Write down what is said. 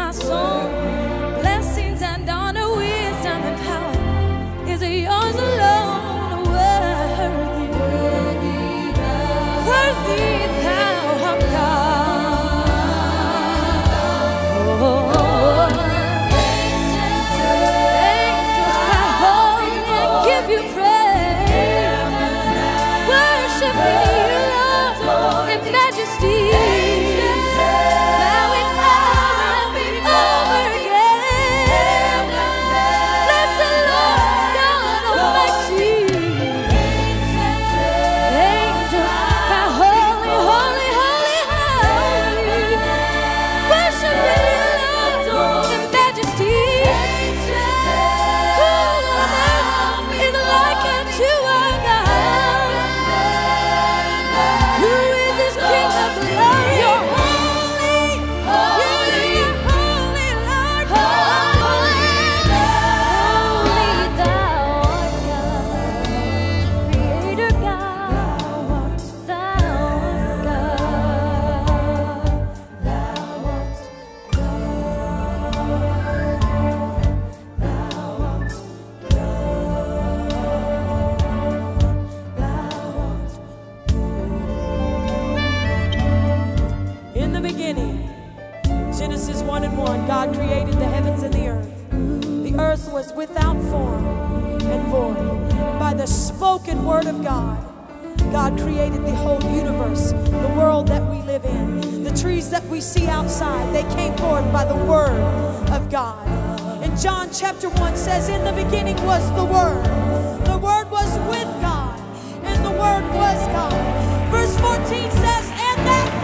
my soul. Blessings and honor, wisdom and power is yours alone. Worthy, worthy thou art God. Oh, angels cry holy and give you praise, worshiping you, Lord, in majesty. Genesis 1:1, God created the heavens and the earth. The earth was without form and void. By the spoken word of God, God created the whole universe, the world that we live in. The trees that we see outside, they came forth by the word of God. And John chapter 1 says, in the beginning was the Word. The Word was with God, and the Word was God. Verse 14 says, and that